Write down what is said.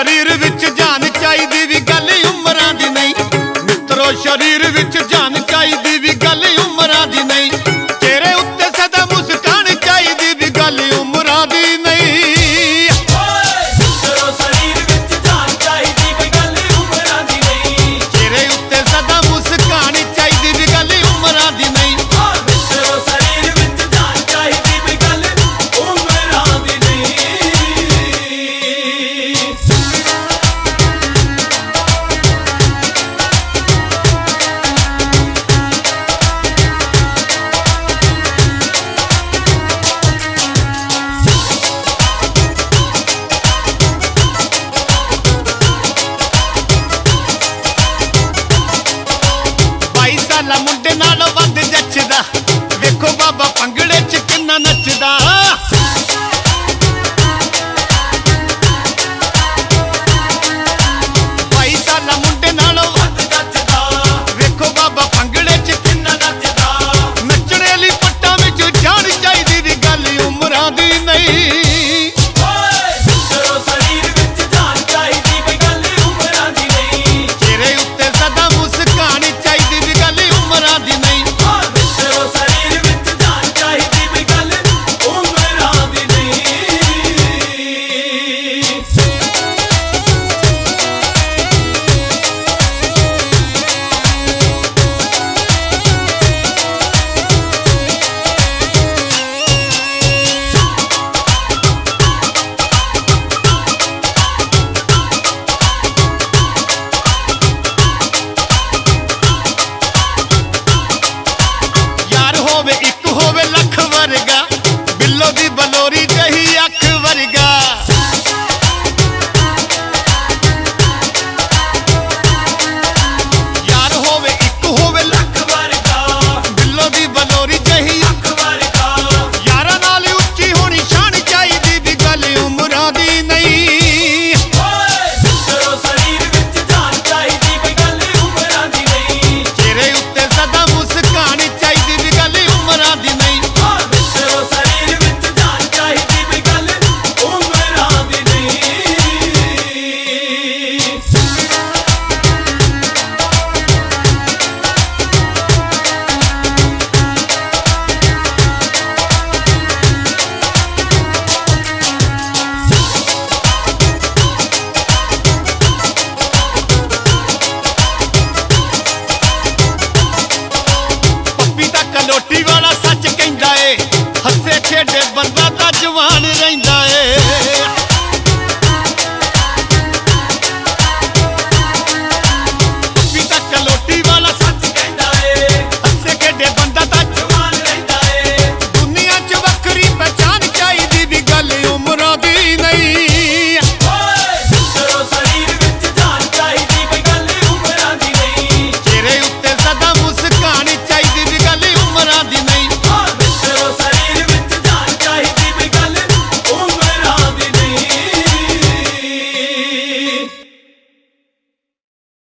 शरीर विच जान चाहिदी भी गल उमरां दी नहीं। मित्रो शरीर विच जान चाहिदी भी गल उमरां दी नहीं। चेहरे उत्ते सदा मुस्कान चाहिदी भी गल उमरां दी नहीं। मित्रो शरीर विच जान चाहिदी भी गल उमरां दी नहीं। चेहरे उत्ते सदा मुस्कान चाहिदी भी गल उमरां दी नहीं। मित्रो शरीर विच जान चाहिदी भी गल उमरां दी नहीं। साला मुंडे नालों वध जचदा वेखो बाबा भंगड़े च किन्ना नचदा। 22 साला मुंडे नालों वध जचदा वेखो बाबा भंगड़े च किन्ना नचदा। नचने लई पट्टां विच जान चाहिदी दी गल उमरां दी नहीं। मित्रो शरीर विच जान चाहिदी दी गल उमरां दी नहीं। चेहरे उत्ते सदा मुस्कान चाहिदी दी गल उमरां दी नहीं। मित्रो शरीर विच जान चाहिदी दी गल उमरां दी नहीं। यार होवे इक होवे लख वर्गा बिल्लो दी बलोरी जही अख वर्गा। यार होवे इक होवे लख वर्गा बिल्लो दी बलोरी जही अख वर्गा। यारां नाल उच्ची होनी शान चाहिदी दी गल उमरां दी नहीं। मित्रो शरीर विच जान चाहिदी दी गल उमरां दी नहीं। चेहरे उत्ते सदा मुस्कान चाहिदी दी गल उमरां दी नहीं। मित्रो शरीर विच जान चाहिदी दी गल उमरां दी नहीं। पप्पी दा कलोटी वाला सच कहंदा ए हसे खेडे बंदा दा जवान रहिंदा